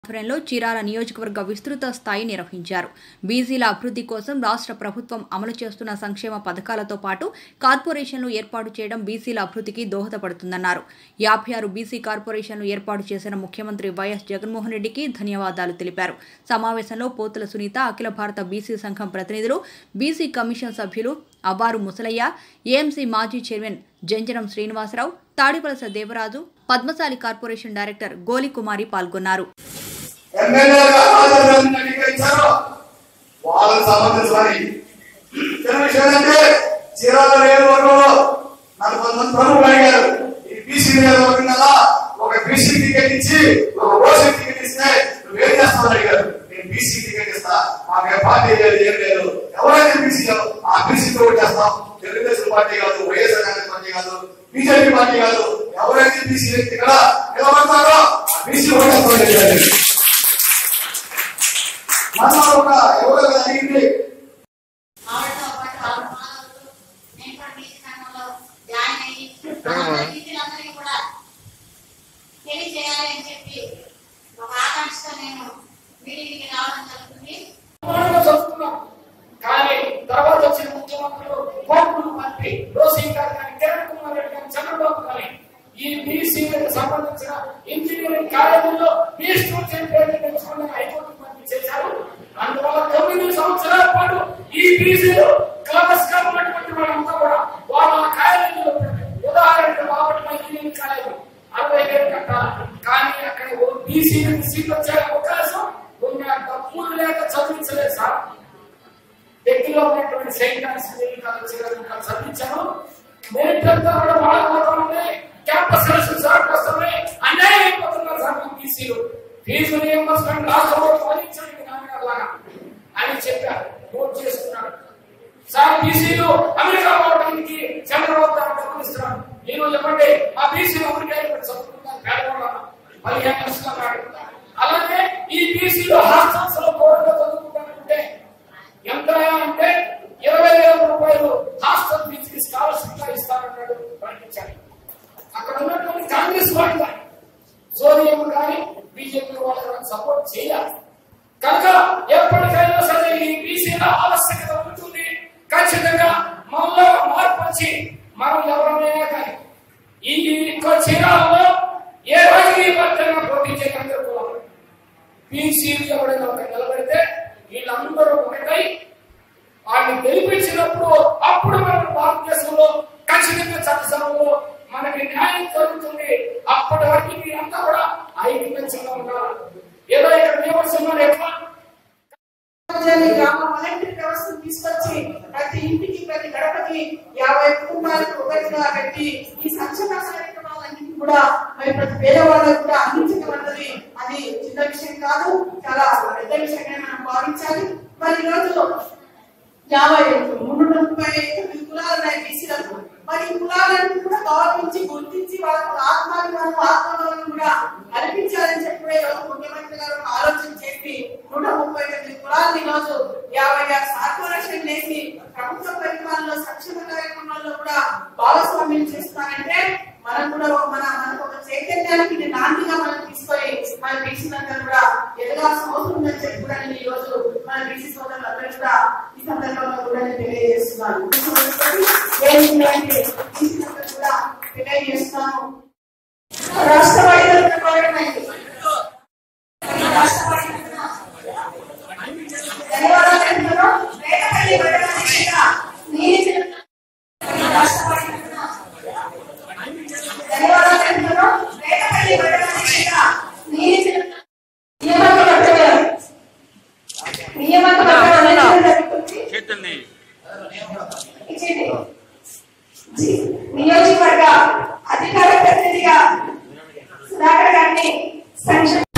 ఆధ్వర్యంలో చీరాల నియోజకవర్గ విస్తృత స్థాయి నిర్వహించారు. బీసీల అభివృద్ధి కోసం రాష్ట్ర ప్రభుత్వం అమలు చేస్తున్న సంక్షేమ పథకాలతో పాటు కార్పొరేషన్లు ఏర్పాటు చేయడం బీసీల అభివృద్ధికి దోహదపడుతుందన్నారు. 56 బీసీ కార్పొరేషన్లు ఏర్పాటు చేసిన ముఖ్యమంత్రి వైఎస్ జగన్మోహన్ రెడ్డికి ధన్యవాదాలు తెలిపారు. సమావేశంలో పోతుల సునీత, అఖిల భారత బీసీ సంఘం ప్రతినిధులు, బీసీ కమిషన్ సభ్యులు అబారు ముసలయ్య, ఏఎంసీ మాజీ chairman Janjanam Srinivasarao, Tadivalasa Devaraju, Padmashali corporation director Golikumari పాల్గొన్నారు. తెలుగుదేశం పార్టీ కాదు, వైఎస్ఆర్ కాంగ్రెస్ పార్టీ కాదు, బీజేపీ పార్టీ కాదు, ఎవరైతే బీసీ వ్యక్తి ఇక్కడ నిలబడతారో బీసీ ఓటేసుకోండి. మనం ఒక ఎవరో అడిగింది కానీ తర్వాత వచ్చిన ముఖ్యమంత్రులు కోర్టులు మంత్రి రోసింగ్ గారు కానీ కిరణ్ కుమార్ రెడ్డి కానీ చంద్రబాబు కానీ ఈ బీసీలకు సంబంధించిన ఇంజనీరింగ్ కాలేజీల్లో నేర్చుకుని హైకోర్టు మంత్రి చేశారు. అందువల్ల 9 సంవత్సరాల పాటు ఈ బీసీలు క్లాస్ గా ఉన్నటువంటి వాళ్ళంతా కూడా వాళ్ళ కాలేజీలో ఉదాహరణకు బాపట్ల ఇంజనీరింగ్ కాలేజీ 60,000 కట్టాలి. కానీ అక్కడ బీసీలకు సీట్లు వచ్చే అవకాశం ఉన్న డబ్బులు లేక చదివించలేదు సార్. దగ్గరలో ఉన్నటువంటి సెయింట్ చదివించాను. మేటంతా కూడా మాట్లాడుతూ క్యాంపస్ వస్తున్నాయి, అన్యాయం అయిపోతున్నారు సార్ బీసీలు. ఫీజు రియంబర్స్మెంట్ రాష్ట్రంలో పాలించండి నాన్నగారులాగా అని చెప్పారు. నోట్ చేసుకున్నాడు సార్. బీసీలు అమెరికా పోవడానికి చంద్రబాబు గారు డబ్బులు ఇస్తున్నాడు. నేను చెప్పండి, ఆ బీసీలు అమెరికా చదువుకుంటాను పేదవాళ్ళ 15 లక్షలు. అలాగే ఈ బీసీలు హాస్టల్స్ లో గోడగా చదువుకుంటానంటే ఎంత అంటే 20,000 రూపాయలు హాస్టల్ ఫీజుకి స్కాలర్షిప్ గా ఇస్తానన్నాడు ప్రకటించాలి. అక్కడ ఉన్నటువంటి కాంగ్రెస్ వాళ్ళు సోనియా కానీ బీజేపీ వాళ్ళకి సపోర్ట్ చేయాలి. కనుక ఎప్పటికైనా సరే ఈ బీసీల ఆవశ్యకత ఉంటుంది. ఖచ్చితంగా మనలో మార్పు వచ్చి మనం ఎవరైనా కానీ ఈ చీరాలలో ఏ రాజకీయ పార్టీ పోటీ చేయగలుగుతున్నాం. బీసీలు ఎవరైనా ఒక నిలబడితే వీళ్ళందరూ ఒకటై వాడిని గెలిపించినప్పుడు అప్పుడు మనం భారతదేశంలో ఖచ్చితంగా చట్టసభలో మనకి న్యాయం జరుగుతుంది. అప్పటి వరకు మీరంతా కూడా ఐక్యంగా ఉండాలి. ఏదో ఇక్కడ నియమస్తున్నారు ఎట్లా గ్రామ వాలంటీర్ వ్యవస్థను తీసుకొచ్చి ప్రతి ఇంటికి ప్రతి గడపకి 50 కుటుంబాలకు ఒకటిగా పెట్టి ఈ సంక్షేమ కార్యక్రమాలన్నింటినీ కూడా మరి ప్రతి పేదవాళ్ళకు కూడా అందించగలన్నది అది చిన్న విషయం కాదు, చాలా పెద్ద విషయంగా మనం భావించాలి. మరి ఈరోజు 335 కులాలు ఉన్నాయి బీసీలకు. మరి ఈ కులాలను కూడా గౌరవించి గుర్తించి వాళ్ళకు ఆత్మాభిమానం ఆత్మగౌరవం కూడా కల్పించాలని చెప్పి ముఖ్యమంత్రి గారు ఆలోచన చేసి 139 కులాలను ఈరోజు 56 కార్పొరేషన్ వేసి ప్రభుత్వ పరిపాలనలో సంక్షేమ కార్యక్రమాల్లో కూడా భాగస్వామ్యం చేస్తారంటే మనం కూడా మనకు ఒక చైతన్యానికి నాందిగా మనం తీసుకొని మన బీసీలందరూ కూడా ఎదగాల్సిన అవసరం ఉందని చెప్పి కూడా నేను ఈ రోజు మన బీసీ సోదరులందరూ కూడా ఈ సందర్భంగా కూడా నేను తెలియజేస్తున్నాను. కూడా తెలియజేస్తున్నాను. రాష్ట్ర ధన్యవాదాలు. నియోజకవర్గ అధికార ప్రతినిధిగా సుధాకర్ గారిని